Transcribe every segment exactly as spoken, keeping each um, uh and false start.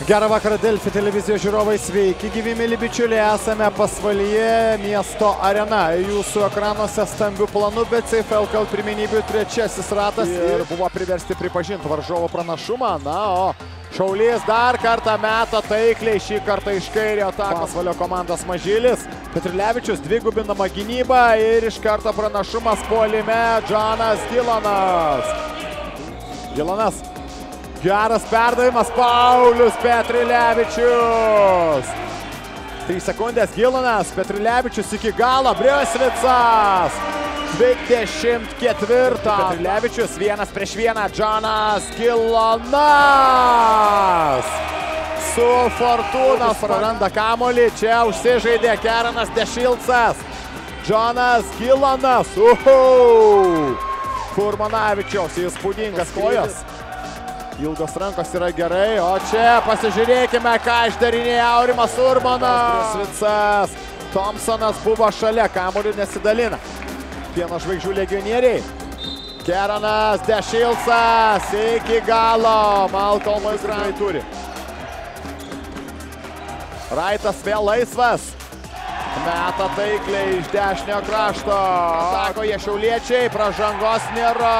Gerą vakarą Delfi televizijos žiūrovai, sveiki gyvi mėly bičiuliai, esame pasvalyje miesto arena. Jūsų ekranuose stambių planų, bet Safe L K L pirmenybių trečiasis ratas ir buvo priversti pripažinti varžovo pranašumą. Na, o Šaulys dar kartą meta taikliai, šį kartą iš kairio ataką. Pasvalio komandos Mažylis, Petrilevičius dvigubinama gynyba ir iš karto pranašumas puolime Džonas Gilanas. Gilanas. Geras perdavimas, Paulius Petrilevičius. trys sekundės, Gilanas, Petrilevičius iki galo, Briusvicas. dvidešimt ketvirtą. Petrilevičius vienas prieš vieną, Džonas Gilanas. Su Fortūna praranda kamuolį, čia užsižaidė Kerenas Dešilcas. Džonas Gilanas, uhu. Furmanavičiaus įspūdingas kojas. Ilgos rankos yra gerai, o čia pasižiūrėkime, ką išdarinėja Aurimas Urmanas. Briusvicas, Thompsonas buvo šalia, kamuolių nesidalina. Pieno žvaigždžių legionieriai. Kerenas Dešilcas iki galo, Malcolmas Grantai turi. Raitas vėl laisvas. Meta taikliai iš dešinio krašto. Atakoje šiauliečiai, pražangos nėra.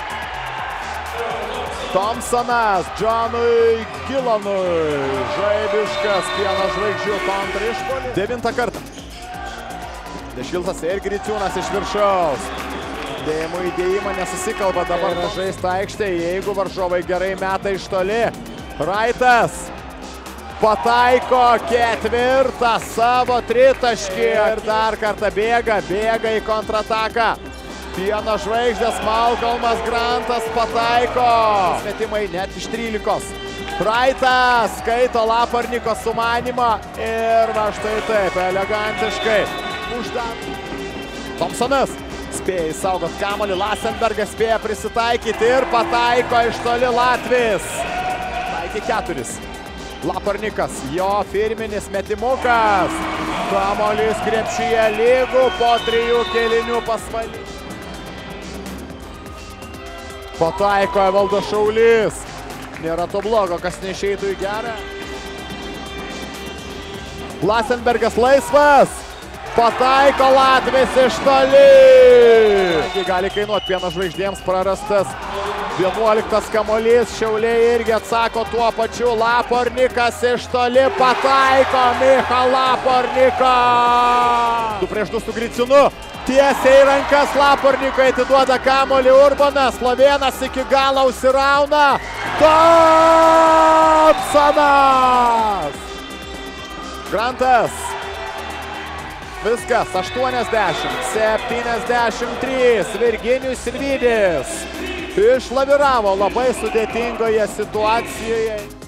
Thompsonas Džonui Gilanui. Žaibiškas pieno žvaigždžių kontrišpuolis. Devintą kartą. Dešilcas ir Griciūnas iš viršaus. Dėjimų įdėjimą nesusikalba dabar žaista aikštė, jeigu varžovai gerai meta iš toli. Raitas pataiko ketvirtą savo tritaškį ir dar kartą bėga, bėga į kontrataką. Pieno žvaigždės Malcolmas Grantas pataiko. Metimai net iš trylikos. Raitas skaito Laparniko sumanimą ir va štai taip, elegantiškai uždam. Thompsonas spėja įsaugot kamuolį, Lasenbergas spėja prisitaikyti ir pataiko iš toli Latvis. Taikė keturis. Laparnikas, jo firminis metimukas. Kamuolys krepšyje lygų po trijų kėlinių pasvalį. Pataiko Evaldas Šaulys. Nėra to blogo, kas neišeitų į gerą. Lasenbergas laisvas. Pataiko Latvis iš toli. Gali kainuoti pieno žvaigždėms prarastas vienuoliktas kamuolys. Šiauliai irgi atsako tuo pačiu. Laparnikas iš toli pataiko Michal Laparniką. Du prieš du su Griciūnu. Tiesiai rankas Laparnikui atiduoda kamuolį Urbanas. Slovėnas iki galo užsirauna. Thompsonas. Grantas. Viskas, aštuoniasdešimt septyniasdešimt trys. Virginijus Sirvydis išlaviravo labai sudėtingoje situacijoje.